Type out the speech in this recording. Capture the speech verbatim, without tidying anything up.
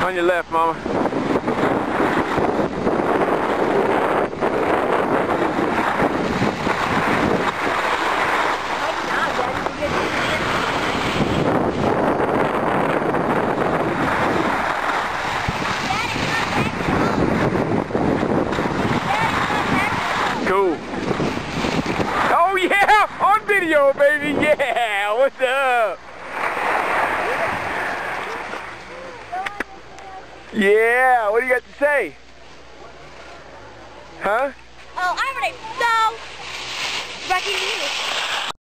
On your left, Mama. Cool. Oh yeah, on video, baby. Yeah, what's up? Yeah, what do you got to say? Huh? Oh, I'm ready. So, back in you.